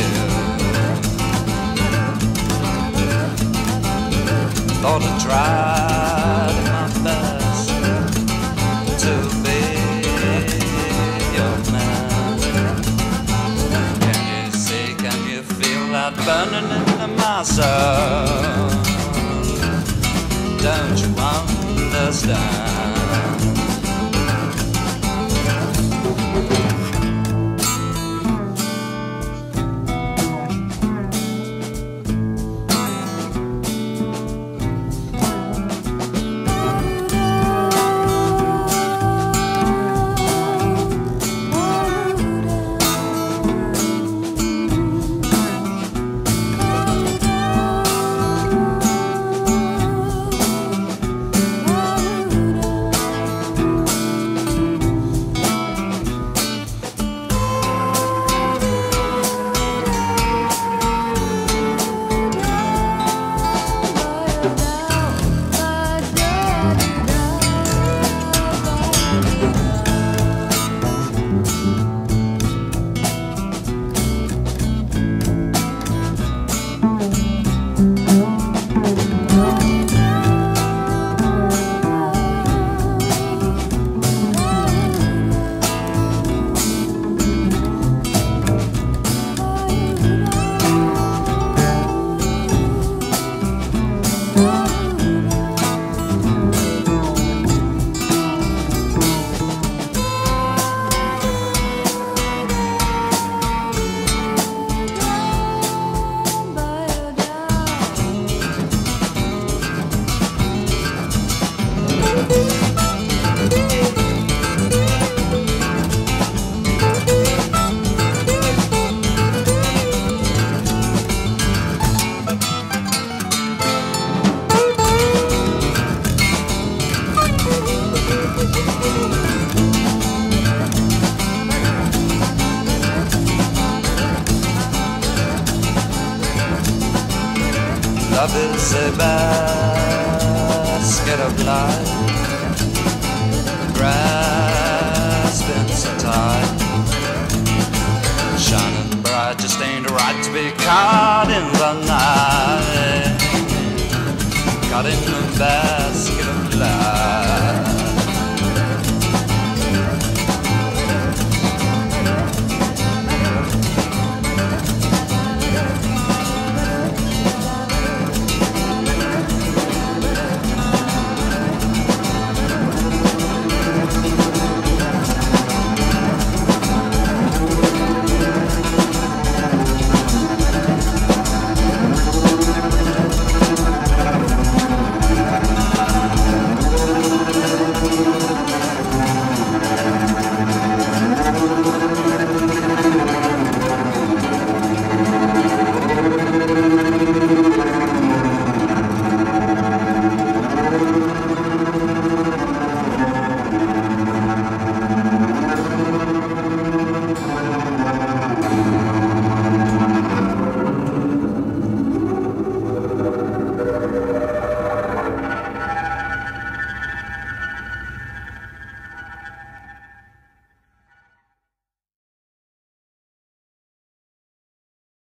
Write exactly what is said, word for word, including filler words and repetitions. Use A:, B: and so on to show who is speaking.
A: you. Thought I tried my best to be your man. Can you see, can you feel that burning in my soul? Don't you understand? Love is a basket of light, grasping so tight, shining bright, just ain't right to be caught in the night, caught in the basket of light.